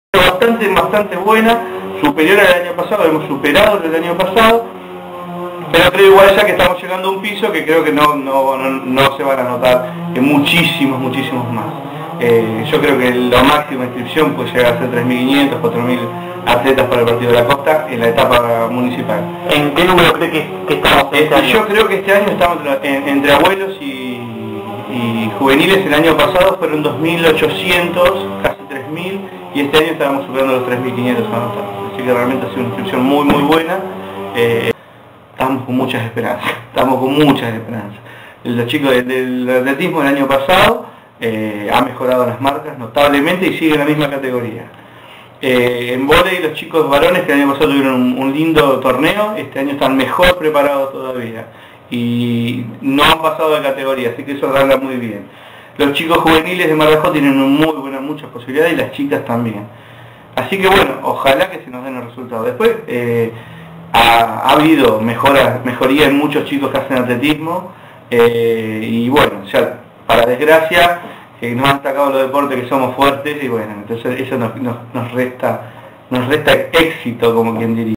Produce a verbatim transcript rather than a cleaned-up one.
bastante, bastante buena, superior al año pasado, hemos superado el año pasado, pero creo igual ya que estamos llegando a un piso que creo que no, no, no, no se van a notar en muchísimos, muchísimos más. Eh, yo creo que la máxima inscripción puede llegar a ser tres mil quinientos, cuatro mil atletas para el Partido de la Costa en la etapa municipal. ¿En qué número cree que, que estamos este eh, año? Yo creo que este año estamos en, entre abuelos y, y juveniles. El año pasado fueron dos mil ochocientos, casi tres mil, y este año estábamos superando los tres mil quinientos anotados. Así que realmente ha sido una inscripción muy muy buena. Eh, estamos con muchas esperanzas, estamos con muchas esperanzas. Los chicos del, del atletismo del año pasado eh, han mejorado las marcas notablemente y siguen en la misma categoría. Eh, en vóley los chicos varones que el año pasado tuvieron un, un lindo torneo, este año están mejor preparados todavía y no han pasado de categoría, así que eso habla muy bien. Los chicos juveniles de Mar del Plata tienen muy buenas, muchas posibilidades y las chicas también. Así que bueno, ojalá que se nos den los resultados. Después eh, ha, ha habido mejora, mejoría en muchos chicos que hacen atletismo eh, y bueno, ya para desgracia que nos han atacado los deportes que somos fuertes y bueno, entonces eso nos, nos, nos resta nos resta éxito, como quien diría.